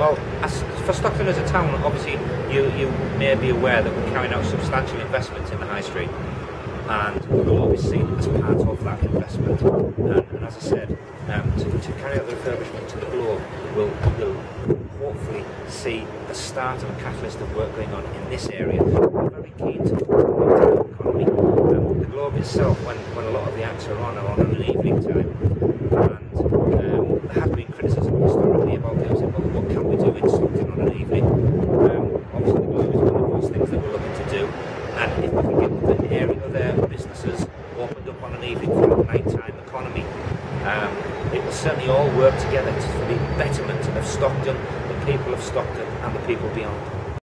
Well, for Stockton as a town, obviously you may be aware that we're carrying out substantial investments in the high street, and the Globe is seen as part of that investment. And as I said, to carry out the refurbishment to the Globe will hopefully see the start of a catalyst of work going on in this area. We're very keen to promote the economy. The Globe itself, when a lot of the acts are on an evening time, and there has been criticism historically about things. Well, what can we do in Stockton on an evening? Obviously, the Globe is one of those things that we're looking to do, and if we can get other businesses opened up on an evening for the nighttime economy, it will certainly all work together for the betterment of Stockton, the people of Stockton, and the people beyond.